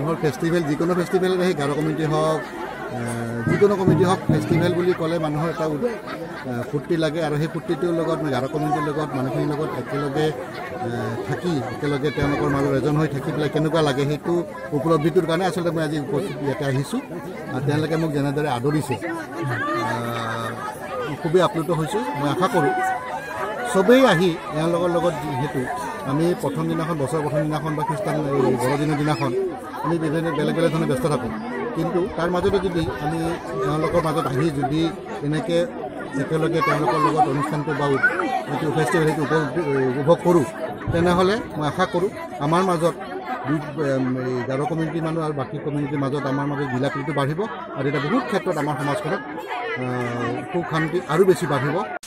মানুহৰ ফেষ্টিভেল যিকোনো ফেষ্টিভেল সেই গাৰো কমিউনিটি হওক যিকোনো কমিউনিটি হওক ফেষ্টিভেল বুলি ক'লে মানুহৰ এটা ফূৰ্তি লাগে আৰু সেই ফূৰ্তিটোৰ লগত গাৰো কমিউনিটিৰ লগত মানুহখিনিৰ লগত একেলগে থাকি একেলগে তেওঁলোকৰ মাজত এজন হৈ থাকি পেলাই কেনেকুৱা লাগে সেইটো উপলব্ধিটোৰ কাৰণে আচলতে মই আজি উপস্থিত ইয়াতে আহিছোঁ আৰু তেওঁলোকে মোক যেনেদৰে আদৰিছে খুবেই আপ্লুত হৈছোঁ মই আশা কৰোঁ চবেই আহি এওঁলোকৰ লগত যিহেতু আমি প্ৰথম দিনাখন বছৰৰ প্ৰথম দিনাখন বা খ্ৰীষ্টান বৰদিনৰ দিনাখন আমি বিভিন্ন বেলেগ বেলেগ ধৰণে ব্যস্ত থাকোঁ কিন্তু তাৰ মাজতে যদি আমি তেওঁলোকৰ মাজত আহি যদি এনেকৈ একেলগে তেওঁলোকৰ লগত অনুষ্ঠানটো বা যিটো ফেষ্টিভেল সেইটো উপভোগ কৰোঁ তেনেহ'লে মই আশা কৰোঁ আমাৰ মাজত গাৰো কমিউনিটিৰ মানুহ আৰু বাকী কমিউনিটিৰ মাজত আমাৰ মাজত মিলা প্ৰীতিটো বাঢ়িব আৰু এটা বহুত ক্ষেত্ৰত আমাৰ সমাজখনত সুখ শান্তি আৰু বেছি বাঢ়িব